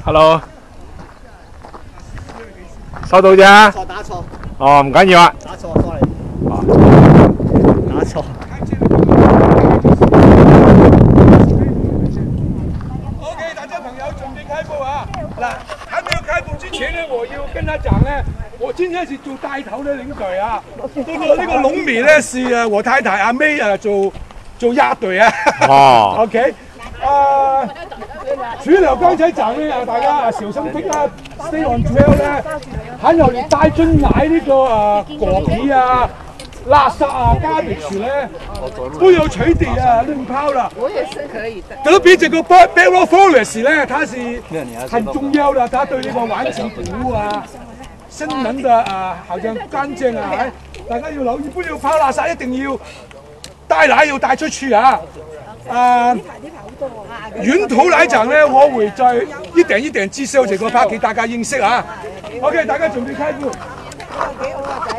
Hello， 收到咋？ 打錯。 哦，唔緊要啊。 打錯，sorry。打錯。 OK， 大家朋友準備開步啊！嗱，還沒有開步之前呢，我要跟他講呢，我今天是做帶頭的領隊啊。呢個龍米呢是我太太阿 May 做壓隊啊。 哦。 OK， 除了剛才講呢，大家小心啲啊 ，stay on trail 呢，還有你帶進來呢個果皮啊、垃圾啊、garbage 呢，都要取締啊，扔拋了。 我也是可以的。 特別這個 Barrow Forest 呢，它是很重要的，它對那個環境保護啊、新聞的好像乾淨啊，大家要留意，不要拋垃圾，一定要帶來要帶出去啊。沿途來講呢，我會再一點一點介紹這個 park 給大家認識啊。OK， 大家準備開步。